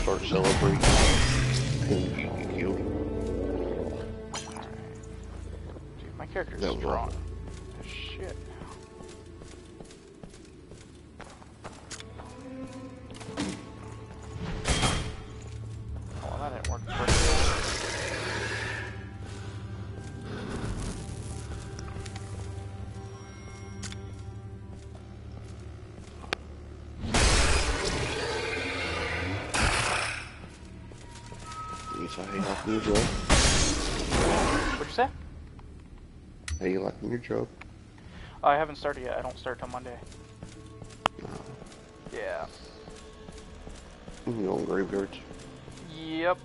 start celebrating. And you kill him. Dude, my character's That was strong. awful. Shit. Oh, well, that didn't work first. Yes, I hate liking your job. What'd you say? How you liking your job? Oh, I haven't started yet. I don't start till Monday. Yeah. You on graveyards? Yep.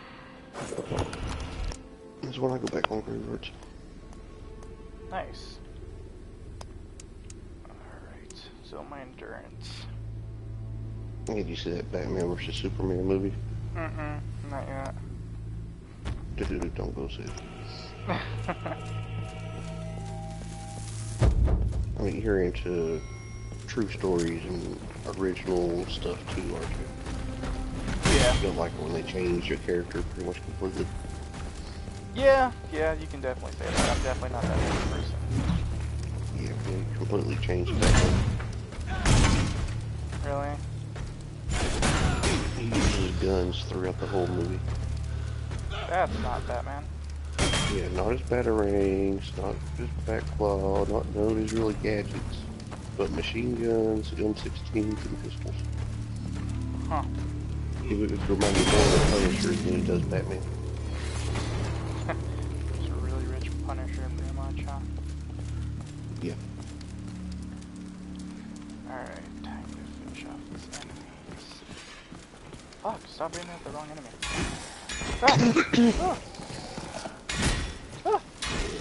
That's when I go back on graveyards. Nice. Alright. So my endurance. Did you see that Batman vs Superman movie? Mm-mm. Not yet. Dude, don't go see it. I mean, you're into true stories and original stuff too, aren't you? Yeah. You don't like it when they change your character pretty much completely. Yeah, you can definitely say that. I'm definitely not that kind of person. Yeah, they completely changed Batman. Really? He uses guns throughout the whole movie. That's not Batman. Yeah, not his batarangs, not his backclaw, not none of his really gadgets, but machine guns, M16s, and pistols. Huh. He would remind me more of the Punisher than he does Batman. He's a really rich Punisher, pretty much, huh? Yeah. Alright, time to finish off these enemies. Fuck, stop aiming at the wrong enemy. Ah! Ah! Ah!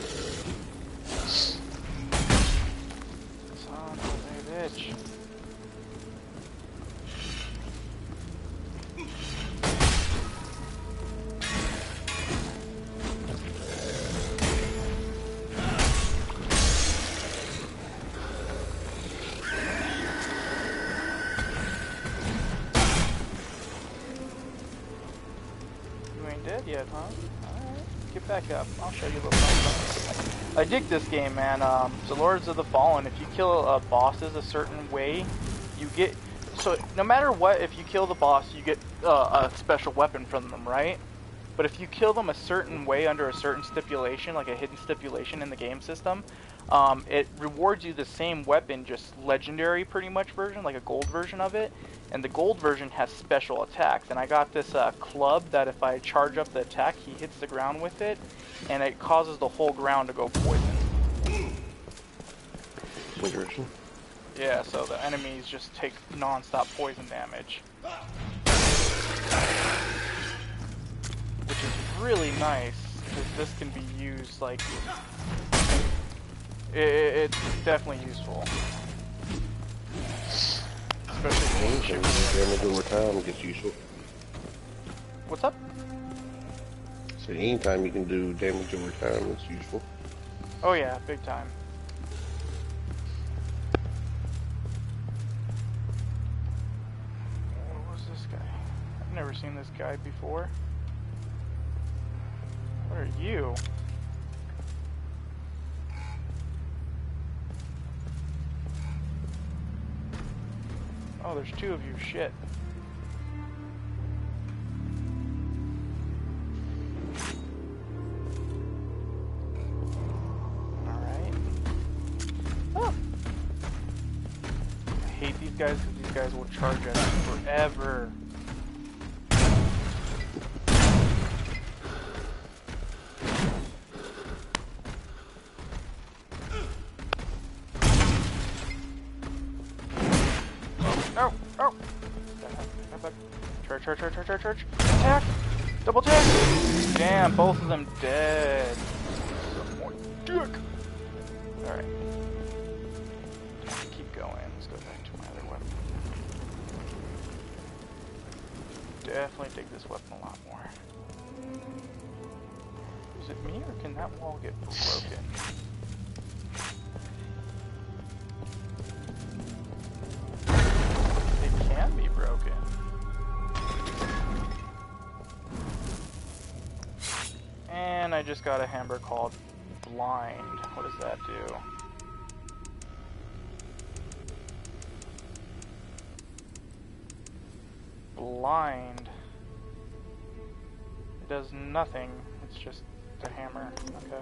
Son of a bitch. You ain't dead yet, huh? Alright, get back up. I'll show you a little something. I dig this game, man. So Lords of the Fallen, if you kill bosses a certain way, you get... So, no matter what, if you kill the boss, you get a special weapon from them, right? But if you kill them a certain way under a certain stipulation, like a hidden stipulation in the game system, it rewards you the same weapon, just legendary pretty much version, like a gold version of it. And the gold version has special attacks. And I got this club that if I charge up the attack, he hits the ground with it, and it causes the whole ground to go poison. Interesting. Yeah, so the enemies just take non-stop poison damage. Which is really nice, because this can be used, like... It's definitely useful. Especially Anything damage over time gets useful. What's up? So anytime you can do damage over time, it's useful. Oh yeah, big time. What was this guy? I've never seen this guy before. What are you? Oh, there's two of you. Shit. Alright. Oh. I hate these guys because these guys will charge us forever. Oh, oh! Charge. Attack! Double attack! Damn, both of them dead. Some more dick! Alright. Keep going. Let's go back to my other weapon. Definitely dig this weapon a lot more. Is it me, or can that wall get broken? It can be broken. just got a hammer called Blind. What does that do? Blind. It does nothing. It's just a hammer. Okay.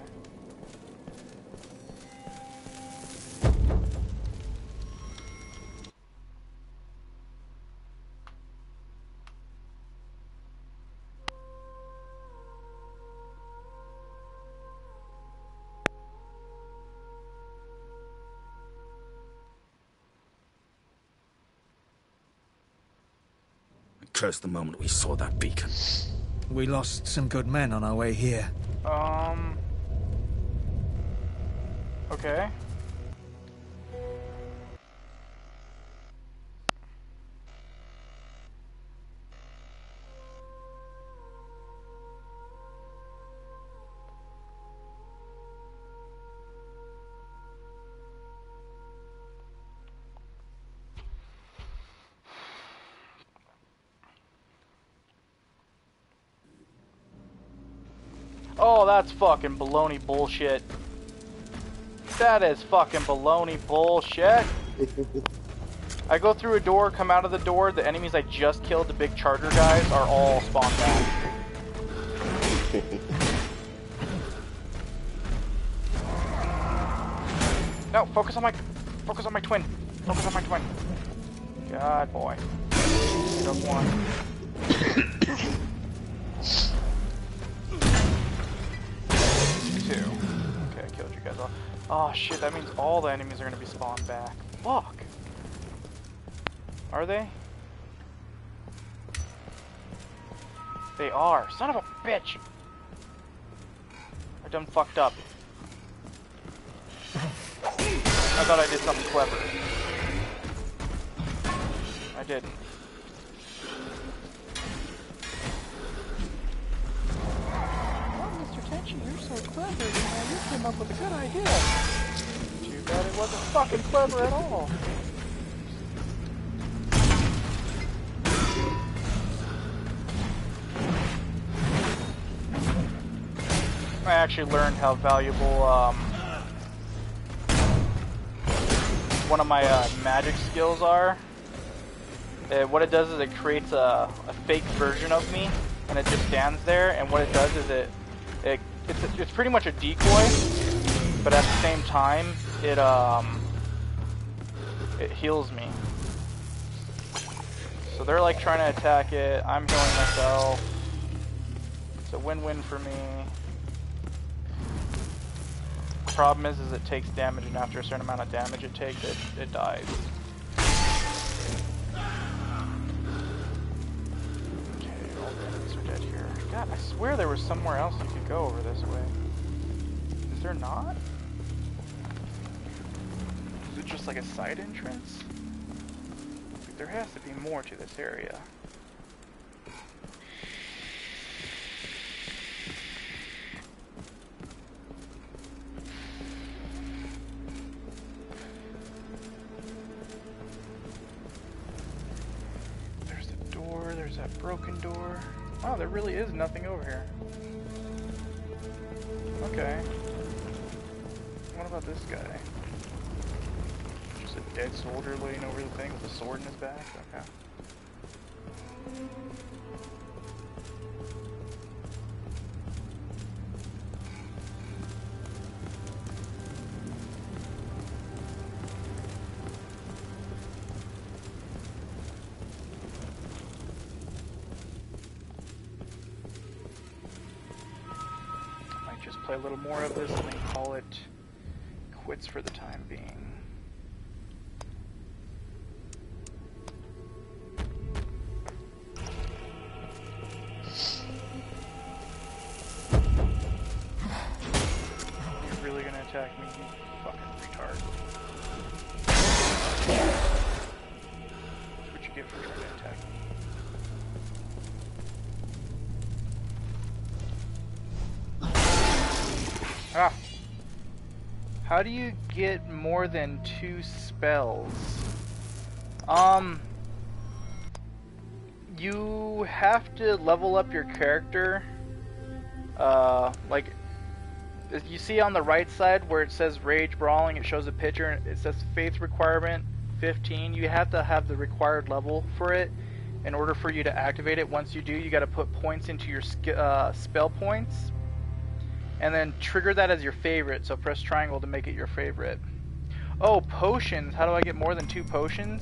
Cursed the moment we saw that beacon. We lost some good men on our way here. Okay. Oh, that's fucking baloney bullshit. That is fucking baloney bullshit. I go through a door, come out of the door, the enemies I just killed, the big charger guys, are all spawned back. No, focus on my twin. Focus on my twin. God, boy. Just one. Two. Okay, I killed you guys all. Oh shit, that means all the enemies are gonna be spawned back. Fuck. Are they? They are. Son of a bitch! I done fucked up. I thought I did something clever. I didn't. You're so clever, you know, you came up with a good idea. Too bad it wasn't fucking clever at all. I actually learned how valuable, one of my magic skills are. What it does is it creates a fake version of me, and it just stands there, and what it does is it's pretty much a decoy, but at the same time, it heals me. So they're like trying to attack it, I'm healing myself. It's a win-win for me. The problem is it takes damage, and after a certain amount of damage it takes, it dies. God, I swear there was somewhere else you could go over this way. Is there not? Is it just like a side entrance? There has to be more to this area. There's the door, there's that broken door. Oh, there really is nothing over here. Okay. What about this guy? Just a dead soldier laying over the thing with a sword in his back? Okay. Play a little more of this and then call it quits for the time being. You're really gonna attack me, you fucking retard. That's what you get for trying to attack me. Ah. How do you get more than 2 spells? You have to level up your character. Like, you see on the right side where it says Rage Brawling, it shows a picture and it says Faith Requirement 15. You have to have the required level for it in order for you to activate it. Once you do, you got to put points into your spell points and then trigger that as your favorite. So press triangle to make it your favorite. Oh, potions. How do I get more than 2 potions?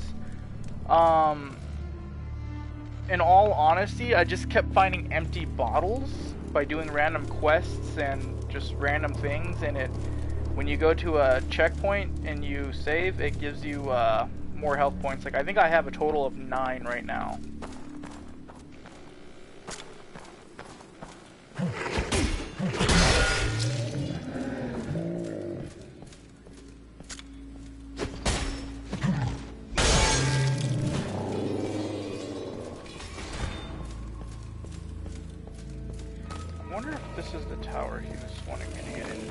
In all honesty, I just kept finding empty bottles by doing random quests and just random things, and when you go to a checkpoint and you save, it gives you more health points. Like, I think I have a total of 9 right now. I wonder if this is the tower he was wanting me to get into.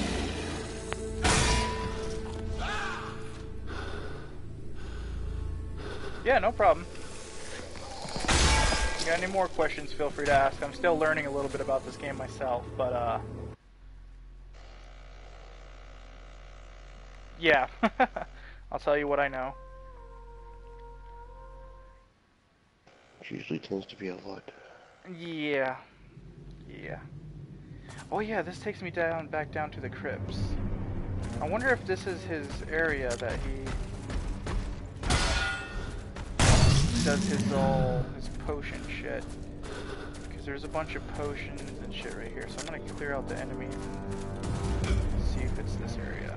Yeah, no problem. If you got any more questions, feel free to ask. I'm still learning a little bit about this game myself, but yeah. I'll tell you what I know. It usually tends to be a lot. Yeah. Yeah. Oh yeah, this takes me back down to the crypts. I wonder if this is his area that he does his potion shit. Because there's a bunch of potions and shit right here. So I'm gonna clear out the enemy and see if it's this area.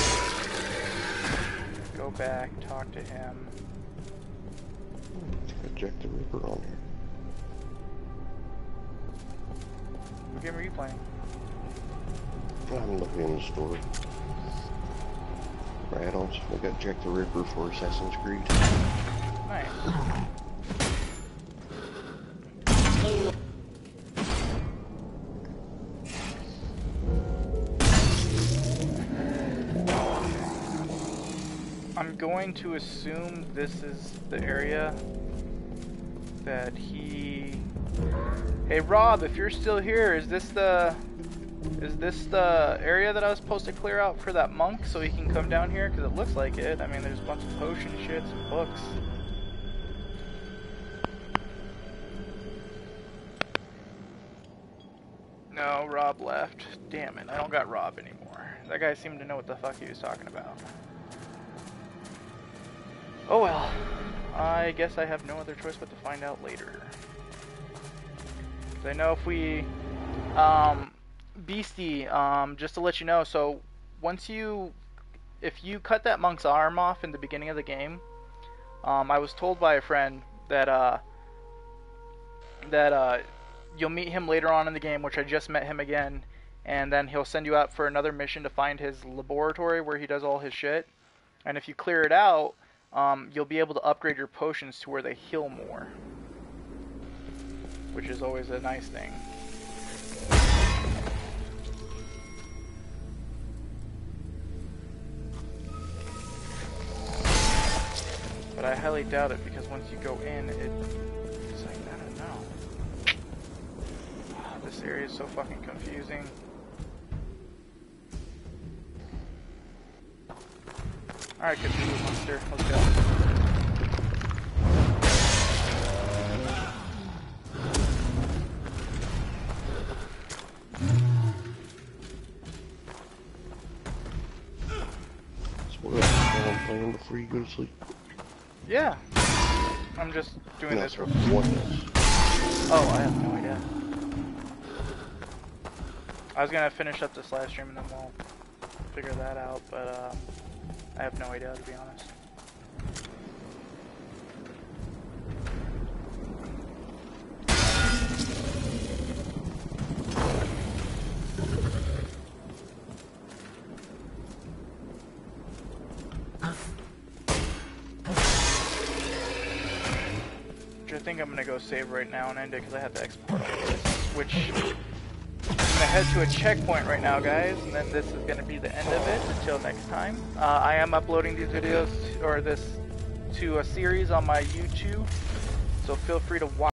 Go back, talk to him. Got Jack the Ripper on here. What game are you playing? I'm looking in the store. For add-ons. I got Jack the Ripper for Assassin's Creed. Nice. I'm going to assume this is the area that he... Hey Rob, if you're still here, is this the area that I was supposed to clear out for that monk so he can come down here? Because it looks like it. I mean, there's a bunch of potion shits and books. No, Rob left. Damn it, I don't got Rob anymore. That guy seemed to know what the fuck he was talking about. Oh well. I guess I have no other choice but to find out later. I know if we, Beastie, just to let you know, so if you cut that monk's arm off in the beginning of the game, I was told by a friend that you'll meet him later on in the game, which I just met him again, and then he'll send you out for another mission to find his laboratory where he does all his shit, and if you clear it out, you'll be able to upgrade your potions to where they heal more, which is always a nice thing. But I highly doubt it, because once you go in, it's like, I don't know. This area is so fucking confusing. Alright, Cthulhu Monster, let's go. Playing before you go to sleep. Yeah. I'm just doing this real quick. Oh, I have no idea. I was gonna finish up this live stream and then we'll figure that out, but I have no idea, to be honest. I think I'm gonna go save right now and end it because I have to export all of this, which I'm gonna head to a checkpoint right now, guys, and then this is gonna be the end of it until next time. I am uploading these videos, or this, to a series on my YouTube, so feel free to watch.